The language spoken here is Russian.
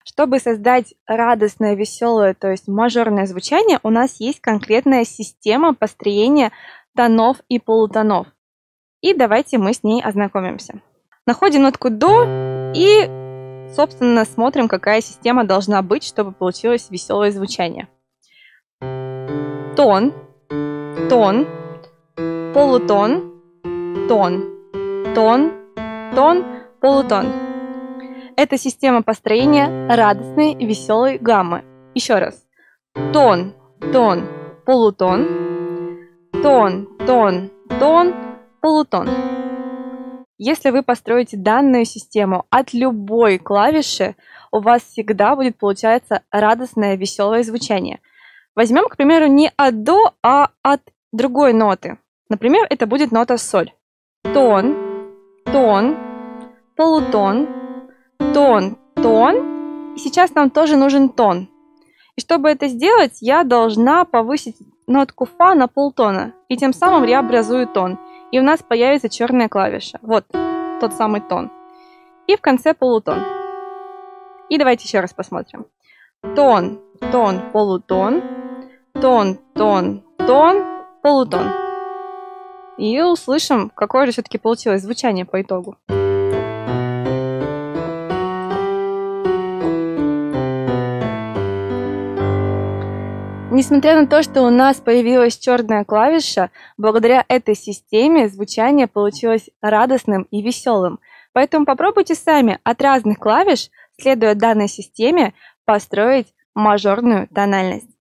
Чтобы создать радостное, веселое, то есть мажорное звучание, у нас есть конкретная система построения тонов и полутонов. И давайте мы с ней ознакомимся. Находим нотку до и, собственно, смотрим, какая система должна быть, чтобы получилось веселое звучание. Тон, тон, полутон, тон, тон, тон, полутон. Это система построения радостной, веселой гаммы. Еще раз. Тон, тон, полутон, тон, тон, тон, полутон. Если вы построите данную систему от любой клавиши, у вас всегда будет получаться радостное, веселое звучание. Возьмем, к примеру, не от до, а от другой ноты. Например, это будет нота соль. Тон, тон, полутон, тон, тон. И сейчас нам тоже нужен тон. И чтобы это сделать, я должна повысить нотку фа на полтона. И тем самым я образую тон. И у нас появится черная клавиша. Вот тот самый тон. И в конце полутон. И давайте еще раз посмотрим. Тон, тон, полутон, тон, тон, тон, полутон. И услышим, какое же все-таки получилось звучание по итогу. Несмотря на то, что у нас появилась черная клавиша, благодаря этой системе звучание получилось радостным и веселым. Поэтому попробуйте сами от разных клавиш, следуя данной системе, построить мажорную тональность.